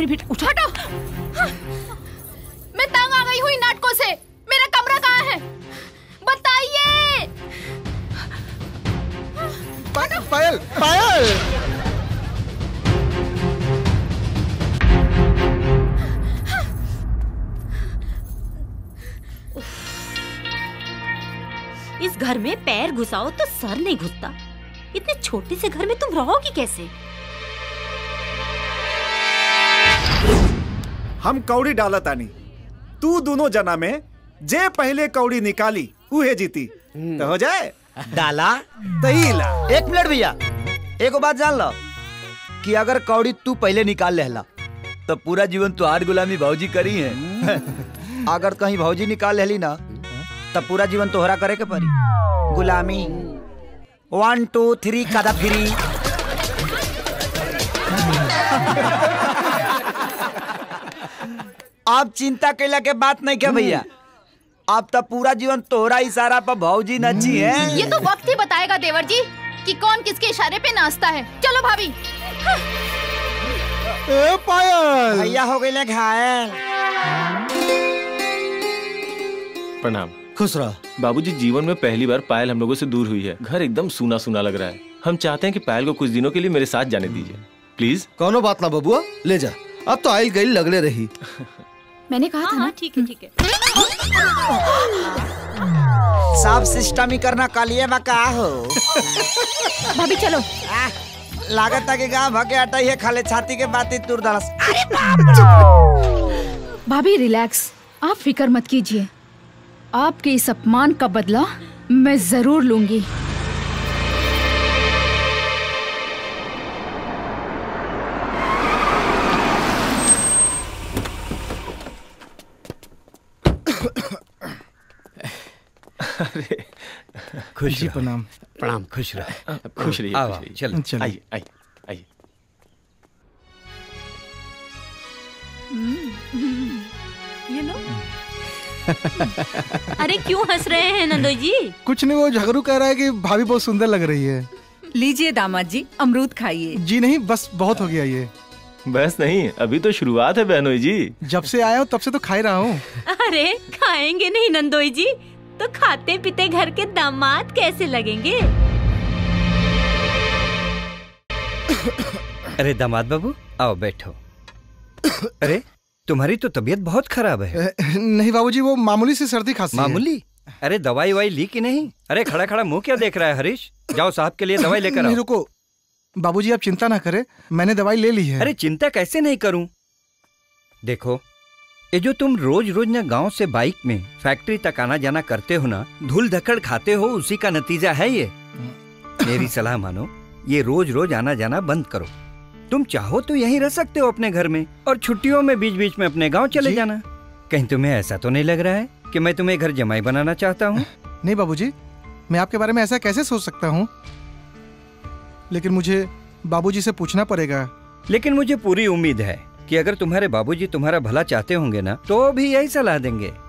मेरी बेटी उठा। हटो। मैं तंग आ गई हूँ इन नाटकों से। मेरा कमरा कहाँ है? बताइए। पायल, पायल। इस घर में पैर घुसाओ तो सर नहीं घुसता। इतने छोटे से घर में तुम रहोगी कैसे? हम कौड़ी डाला तानी, तू दोनों जना में जे पहले कौड़ी निकाली उहे जीती। तो हो जाए डाला तहीला। एक मिनट भैया, एक बात जान लो कि अगर कौड़ी तू पहले निकाल लेला तो पूरा जीवन तुहार गुलामी भौजी करी है। अगर कहीं भौजी निकाल लेली ना तब पूरा जीवन तोहरा करे के पड़ी गुलामी। 1 2 3 कदा फिरी। आप चिंता कैला के बात नहीं क्या भैया, अब तो पूरा जीवन तोहरा इशारा पर भौजी नची है। ये तो वक्त ही बताएगा देवर जी कि कौन किसके इशारे पे नाचता है। चलो भाभी। ए पायल, भैया हो गए घायल। प्रणाम। खुश रह। बाबूजी, जीवन में पहली बार पायल हम लोगों से दूर हुई है। घर एकदम सूना सूना लग रहा है। हम चाहते हैं कि पायल को कुछ दिनों के लिए मेरे साथ जाने दीजिए प्लीज। कौनो बात ना बबुआ, ले जा। अब तो आइल गई लगले रही। मैंने कहा था ना। ठीक है ठीक है। सब सिस्टम ही करना कालिए बका हो। भाभी चलो। लागत है कि गाँव भागे हटाई है, खाले छाती के बात ही तुर दलस। भाभी रिलैक्स, आप फिक्र मत कीजिए। आपके इस अपमान का बदला मैं जरूर लूंगी। अरे खुश जी, प्रणाम। प्रणाम। खुश रह। खुश रहिए। आओ, चलो। आइए आइए आइए। You know? अरे क्यों हंस रहे हैं नंदोई जी? कुछ नहीं, वो झगड़ू कह रहा है कि भाभी बहुत सुंदर लग रही है। लीजिए दामाद जी, अमरूद खाइए। जी नहीं, बस बहुत हो गया ये। बस नहीं, अभी तो शुरुआत है बहनोई जी। जब से आया हूँ तब से तो खा ही रहा हूँ। अरे खाएंगे नहीं नंदोई जी तो खाते पीते घर के दामाद कैसे लगेंगे? अरे दामाद बाबू, आओ बैठो। अरे तुम्हारी तो तबीयत बहुत खराब है। नहीं बाबूजी, वो मामूली सी सर्दी खांसी है। मामूली? अरे दवाई वाई ली कि नहीं? अरे खड़ा खड़ा मुंह क्या देख रहा है हरीश? जाओ साहब के लिए दवाई लेकर आओ। नहीं रुको बाबूजी, आप चिंता ना करें, मैंने दवाई ले ली है। अरे चिंता कैसे नहीं करूं? देखो, ये जो तुम रोज रोज ना गांव से बाइक में फैक्ट्री तक आना जाना करते हो ना, धूल धक्कड़ खाते हो, उसी का नतीजा है ये। मेरी सलाह मानो, ये रोज रोज आना जाना बंद करो। तुम चाहो तो यहीं रह सकते हो अपने घर में, और छुट्टियों में बीच बीच में अपने गांव चले जाना। कहीं तुम्हें ऐसा तो नहीं लग रहा है कि मैं तुम्हें घर जमाई बनाना चाहता हूँ? नहीं बाबूजी, मैं आपके बारे में ऐसा कैसे सोच सकता हूँ, लेकिन मुझे बाबूजी से पूछना पड़ेगा। लेकिन मुझे पूरी उम्मीद है कि अगर तुम्हारे बाबूजी तुम्हारा भला चाहते होंगे ना तो भी यही सलाह देंगे।